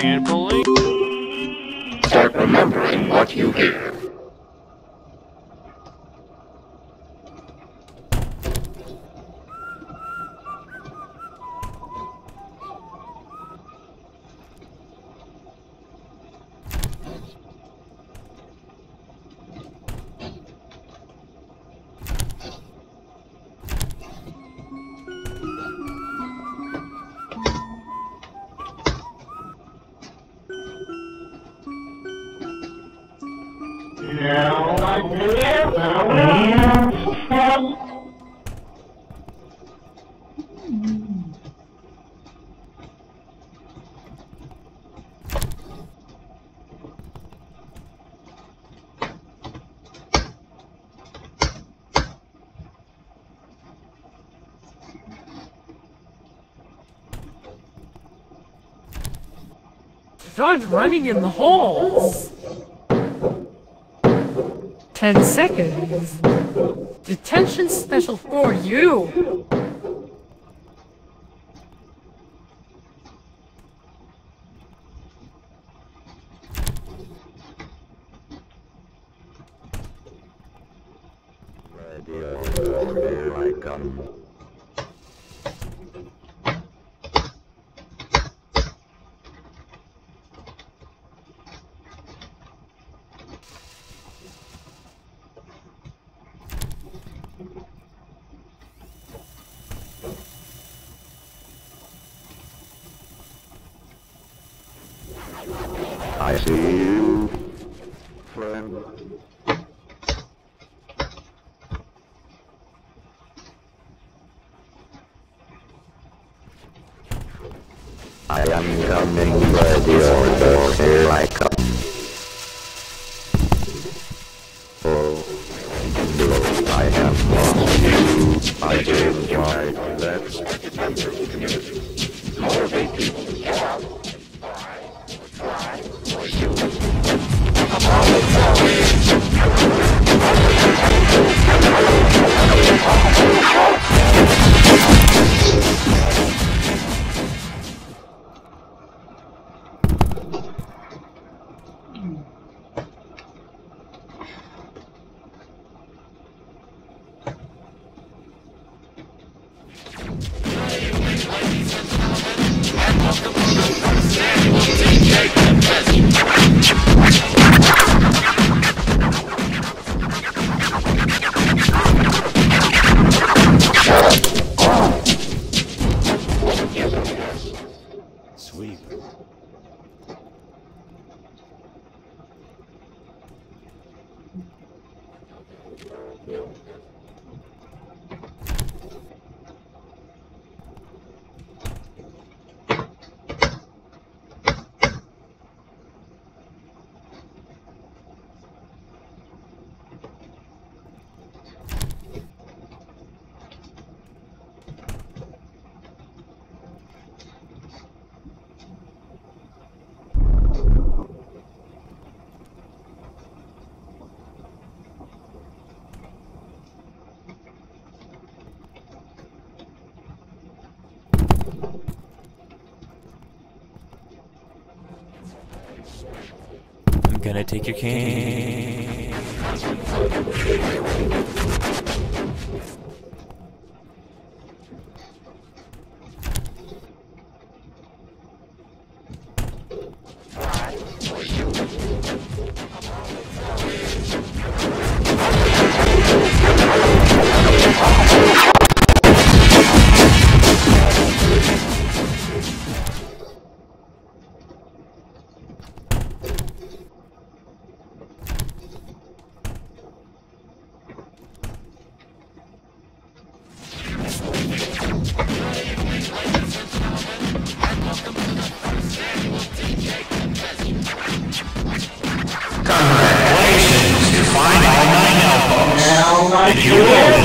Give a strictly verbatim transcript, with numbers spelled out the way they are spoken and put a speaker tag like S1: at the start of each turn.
S1: can't believe...
S2: Start remembering what you hear.
S3: Start running in the halls. Ten seconds. Detention special for you.
S2: Here I come. I see you, friend. I am coming, ready order, here I come. Oh, no, I have lost you. I did try, let's remember the community. Motivate people to get out. Try, for you. I'm always Sweet.
S1: I'm gonna take your cane.
S4: Congratulations, you find all nine elbows. Did you